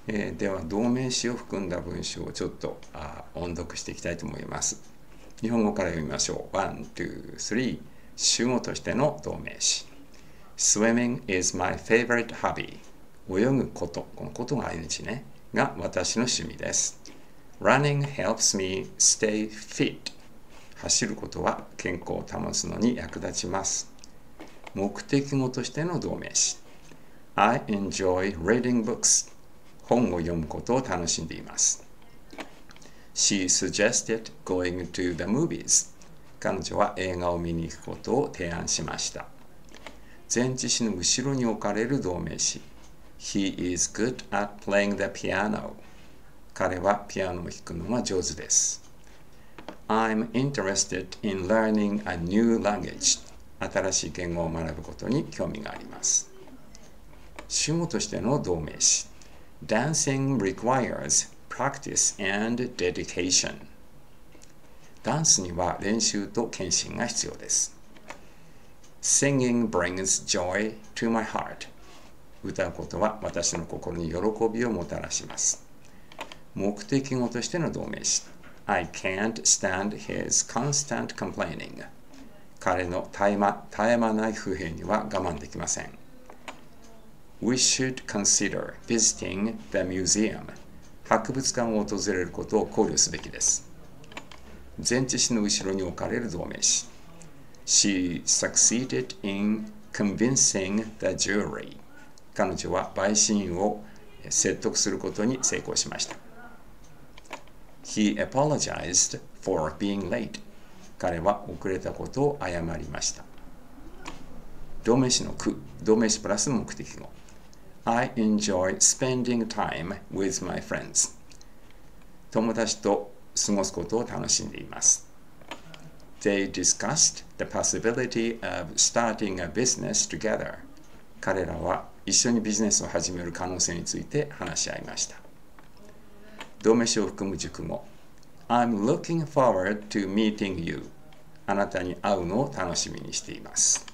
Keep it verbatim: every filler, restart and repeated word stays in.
えー、では動名詞を含んだ文章をちょっとあ音読していきたいと思います。日本語から読みましょう。ワン、ツー、スリー。主語としての動名詞。Swimming is my favorite hobby. 泳ぐこと、このことが アイエヌジー ね、が私の趣味です。Running helps me stay fit. 走ることは健康を保つのに役立ちます。目的語としての動名詞。I enjoy reading books. 本を読むことを楽しんでいます。She suggested going to the movies. 彼女は映画を見に行くことを提案しました。前置詞の後ろに置かれる動名詞。He is good at playing the piano. 彼はピアノを弾くのが上手です。I'm interested in learning a new language. 新しい言語を学ぶことに興味があります。主語としての動名詞。Dancing requires practice and dedication. ダンスには練習と献身が必要です。Singing brings joy to my heart. 歌うことは私の心に喜びをもたらします。目的語としての動名詞。I can't stand his constant complaining. 彼の絶え間、絶え間ない不平には我慢できません。We should consider visiting the museum. 博物館を訪れることを考慮すべきです。前置詞の後ろに置かれる動名詞。She succeeded in convincing the jury. 彼女は陪審員を説得することに成功しました。He apologized for being late. 彼は遅れたことを謝りました。動名詞の句、動名詞プラス目的語。I enjoy spending time with my friends. 友達と過ごすことを楽しんでいます。They discussed the possibility of starting a business together. 彼らは一緒にビジネスを始める可能性について話し合いました。動名詞を含む熟語。I'm looking forward to meeting you. あなたに会うのを楽しみにしています。